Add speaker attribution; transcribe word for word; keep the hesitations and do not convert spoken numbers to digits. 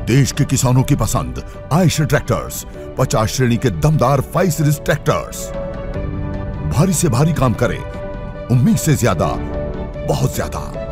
Speaker 1: देश के किसानों की पसंद आयशर ट्रैक्टर्स, पचास श्रेणी के दमदार फाइव सीरीज ट्रैक्टर्स। भारी से भारी काम करे, उम्मीद से ज्यादा, बहुत ज्यादा।